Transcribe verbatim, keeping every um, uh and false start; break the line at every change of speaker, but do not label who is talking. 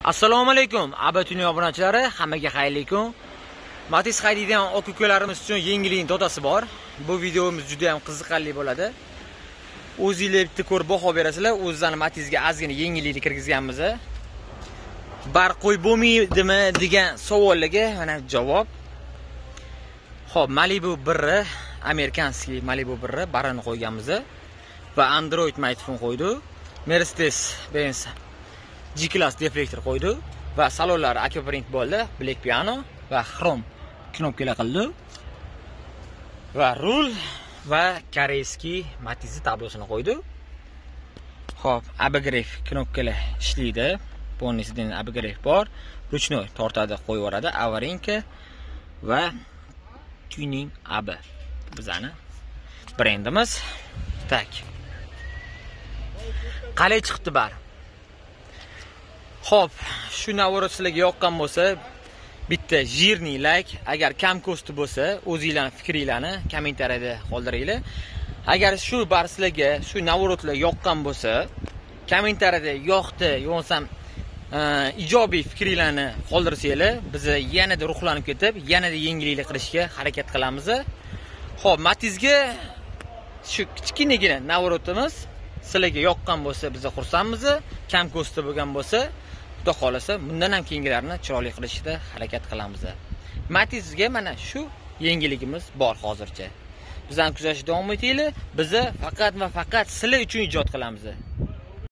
Assalomu alaykum, Abatuni obunachilari, hammaga xayrli kun. Matiz haydaydigan aka ukalarimiz uchun yengillikning dodasi bor. Bu videomiz juda ham qiziqarli bo'ladi. O'zingizlar bitta ko'rib baho berasizlar. O'zlarini Matizga ozgina yengillikni kirgizganmiz. Bar qo'y bo'lmaydimi degan savollarga mana javob. Xo'p, Malibu bir, amerikanskiy Malibu bir barini qo'yganmiz va Android mikrofon qo'ydi. Mercedes-Benz G-Class deflektor qo'ydi va salonlari aka print bo'ldi, black piano va xrom knopkalar qildi. Va rul va koreyskiy Matizning tablosini qo'ydi. Xo'p, abgref knopkalar ishlaydi. Polnisidan abgref bor. Ruchnoy tortadi, qo'yib yuboradi. Avarinka va tuning ab. Bizani brendimiz. Tak. Qalay chiqdi bar? Xo'p, shu navorot sizlarga yoqqan bo'lsa, bitta jirniy like, agar kam ko'sti bo'lsa, o'zingizlarning fikringlarni kommentariyada qoldiringlar. Agar shu bar sizlarga shu navorotlar yoqqan bo'lsa, kommentariyada yoqdi, yo'qsam ijobiy fikringlarni qoldirsanglar, biz yanada ruhlanib ketib, yanada yengilliklar qilishga harakat qilamiz. Xo'p, Matizga shu kichkinagina navorotimiz sizlarga yoqqan bo'lsa, biz xursandmiz. Kam ko'sti bo'lgan bo'lsa, Xudo xolasa, bundan ham keyingilarini chiroyli qilishga harakat qilamiz. Matizga mana shu yengilligimiz bor hozircha. Bizdan kuzatishda davom etinglar. Biz faqat va faqat sizlar uchun ijod qilamiz.